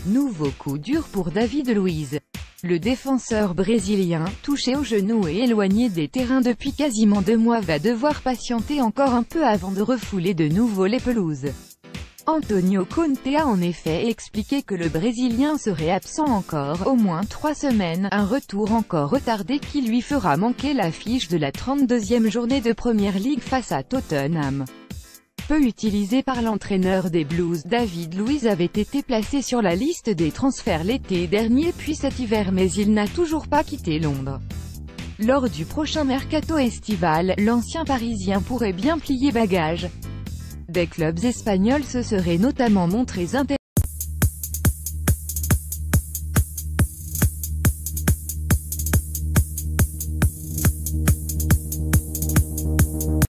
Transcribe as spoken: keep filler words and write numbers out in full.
Nouveau coup dur pour David Luiz. Le défenseur brésilien, touché au genou et éloigné des terrains depuis quasiment deux mois, va devoir patienter encore un peu avant de refouler de nouveau les pelouses. Antonio Conte a en effet expliqué que le Brésilien serait absent encore au moins trois semaines, un retour encore retardé qui lui fera manquer l'affiche de la trente-deuxième journée de Premier League face à Tottenham. Peu utilisé par l'entraîneur des Blues, David Luiz avait été placé sur la liste des transferts l'été dernier puis cet hiver, mais il n'a toujours pas quitté Londres. Lors du prochain mercato estival, l'ancien Parisien pourrait bien plier bagages. Des clubs espagnols se seraient notamment montrés intéressés